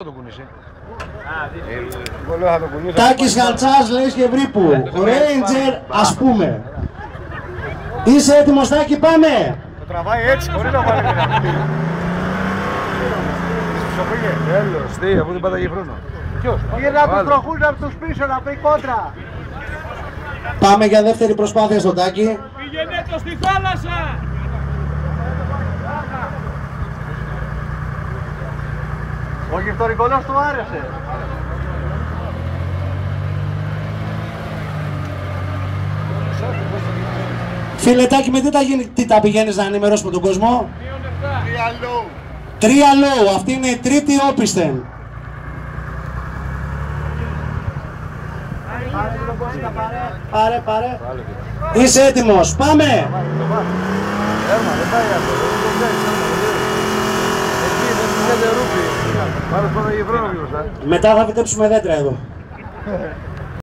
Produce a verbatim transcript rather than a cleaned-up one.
το κουνήσει. Τάκης Χαλτσάς, λέει και Βρύπου. Ranger, ας πούμε. Είσαι έτοιμος, Τάκη, πάμε! Το τραβάει έτσι, χωρίς να βάλει μια. Τέλος, τι, αφού δεν πάταγε χρόνο. Ποιος? Γύρνα τους τροχούς από τους πίσω να πει κόντρα. Πάμε για δεύτερη προσπάθεια στο Τάκη. Πήγαινε το στη θάλασσα! Ο γυφτορικολός του άρεσε. Φίλε Τάκη, με τι τα, γίνει, τι τα πηγαίνεις να ενημερώσουμε τον κόσμο? Τρία low. Τρία low, αυτή είναι η τρίτη όπισθεν. Πάρε, πάρε. Είσαι έτοιμος, πάμε! Έρμα, δεν πάει αυτό, δεν το βγάζει. Εκεί δεν βγάζει ρούπι. Πάρε πάταγε χρόνο μπροστά. Μετά θα φυτέψουμε δέντρα εδώ.